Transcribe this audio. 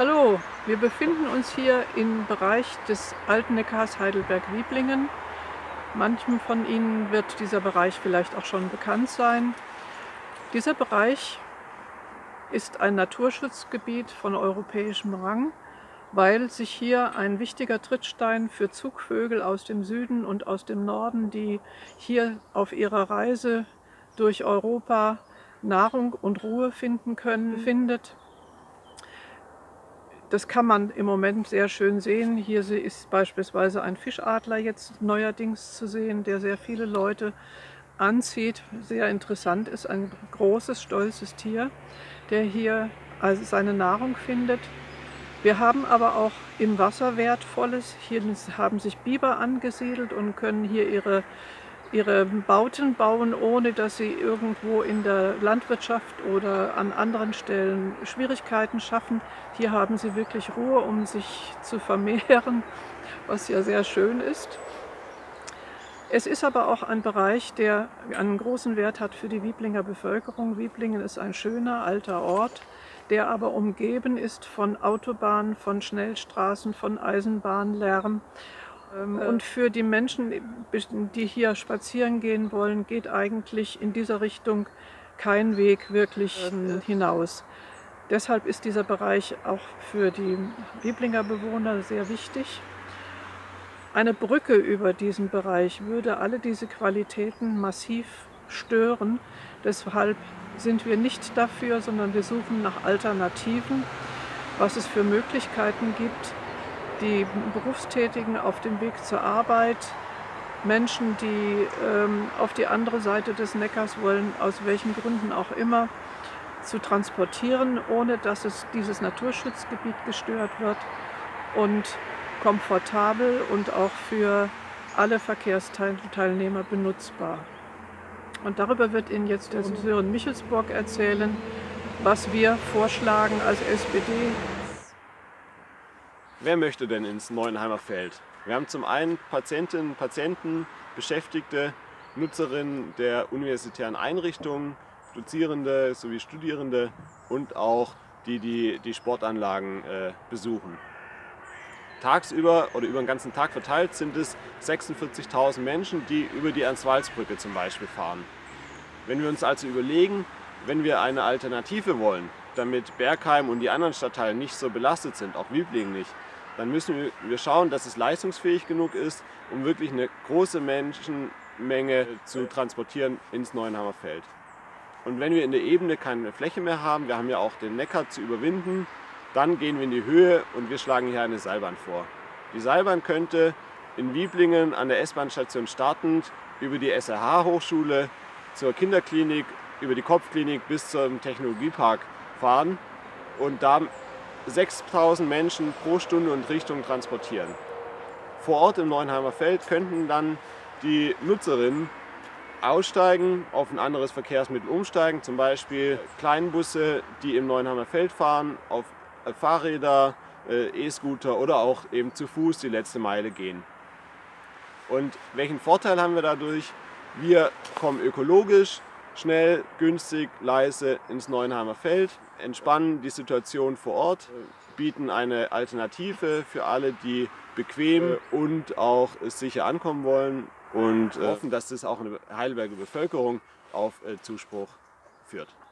Hallo, wir befinden uns hier im Bereich des Alten Neckars Heidelberg-Wiblingen. Manchem von Ihnen wird dieser Bereich vielleicht auch schon bekannt sein. Dieser Bereich ist ein Naturschutzgebiet von europäischem Rang, weil sich hier ein wichtiger Trittstein für Zugvögel aus dem Süden und aus dem Norden, die hier auf ihrer Reise durch Europa Nahrung und Ruhe finden können, befindet. Das kann man im Moment sehr schön sehen. Hier ist beispielsweise ein Fischadler jetzt neuerdings zu sehen, der sehr viele Leute anzieht. Sehr interessant ist, ein großes, stolzes Tier, der hier also seine Nahrung findet. Wir haben aber auch im Wasser Wertvolles. Hier haben sich Biber angesiedelt und können hier ihre Bauten bauen, ohne dass sie irgendwo in der Landwirtschaft oder an anderen Stellen Schwierigkeiten schaffen. Hier haben sie wirklich Ruhe, um sich zu vermehren, was ja sehr schön ist. Es ist aber auch ein Bereich, der einen großen Wert hat für die Wiblinger Bevölkerung. Wiblingen ist ein schöner alter Ort, der aber umgeben ist von Autobahnen, von Schnellstraßen, von Eisenbahnlärm. Und für die Menschen, die hier spazieren gehen wollen, geht eigentlich in dieser Richtung kein Weg wirklich hinaus. Deshalb ist dieser Bereich auch für die Wiblinger Bewohner sehr wichtig. Eine Brücke über diesen Bereich würde alle diese Qualitäten massiv stören. Deshalb sind wir nicht dafür, sondern wir suchen nach Alternativen, was es für Möglichkeiten gibt, die Berufstätigen auf dem Weg zur Arbeit, Menschen, die auf die andere Seite des Neckars wollen, aus welchen Gründen auch immer, zu transportieren, ohne dass dieses Naturschutzgebiet gestört wird und komfortabel und auch für alle Verkehrsteilnehmer benutzbar. Und darüber wird Ihnen jetzt der Sören Michelsburg erzählen, was wir vorschlagen als SPD. Wer möchte denn ins Neuenheimer Feld? Wir haben zum einen Patientinnen, Patienten, Beschäftigte, Nutzerinnen der universitären Einrichtungen, Dozierende sowie Studierende und auch die Sportanlagen besuchen. Tagsüber oder über den ganzen Tag verteilt sind es 46.000 Menschen, die über die Ernst-Walz-Brücke zum Beispiel fahren. Wenn wir uns also überlegen, wenn wir eine Alternative wollen, damit Bergheim und die anderen Stadtteile nicht so belastet sind, auch Wiblingen nicht, dann müssen wir schauen, dass es leistungsfähig genug ist, um wirklich eine große Menschenmenge zu transportieren ins Neuenheimer Feld. Und wenn wir in der Ebene keine Fläche mehr haben, wir haben ja auch den Neckar zu überwinden, dann gehen wir in die Höhe und wir schlagen hier eine Seilbahn vor. Die Seilbahn könnte in Wiblingen an der S-Bahn-Station startend über die SRH-Hochschule zur Kinderklinik, über die Kopfklinik bis zum Technologiepark fahren und da 6.000 Menschen pro Stunde und Richtung transportieren. Vor Ort im Neuenheimer Feld könnten dann die Nutzerinnen aussteigen, auf ein anderes Verkehrsmittel umsteigen, zum Beispiel Kleinbusse, die im Neuenheimer Feld fahren, auf Fahrräder, E-Scooter oder auch eben zu Fuß die letzte Meile gehen. Und welchen Vorteil haben wir dadurch? Wir kommen ökologisch, schnell, günstig, leise ins Neuenheimer Feld, entspannen die Situation vor Ort, bieten eine Alternative für alle, die bequem und auch sicher ankommen wollen und hoffen, dass das auch in der Heidelberger Bevölkerung auf Zuspruch führt.